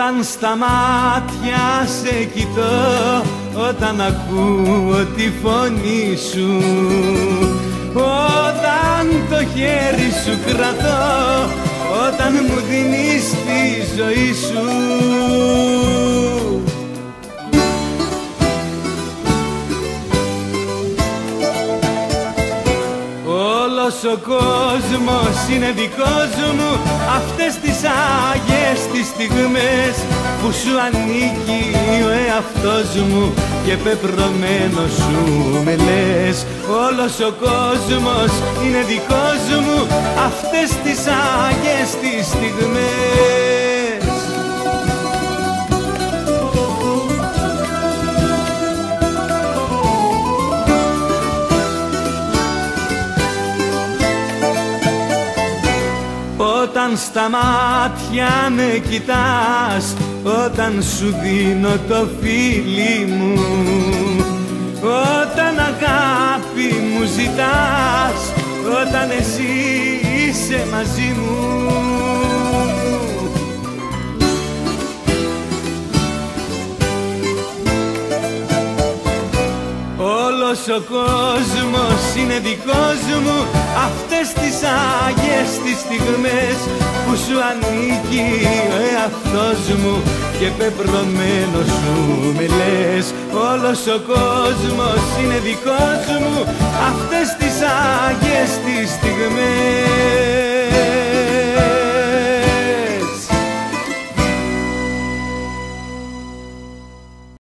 Όταν στα μάτια σε κοιτώ, όταν ακούω τη φωνή σου, όταν το χέρι σου κρατώ, όταν μου δίνεις τη ζωή σου. Όλος ο κόσμος είναι δικός μου, αυτές τις άγιες τις στιγμές που σου ανήκει ο εαυτός μου και πεπρωμένος σου με λες. Όλος ο κόσμος είναι δικός μου, αυτές τις άγιες τις στιγμές. Όταν στα μάτια με κοιτάς, όταν σου δίνω το φίλι μου, όταν αγάπη μου ζητάς, όταν εσύ είσαι μαζί μου. Όλος ο κόσμος είναι δικός μου, αυτές τις άγιες τις στιγμές που σου ανήκει ο εαυτός μου και πεπρωμένος σου με λες. Όλος ο κόσμος είναι δικός μου, αυτές τις άγιες τις στιγμές.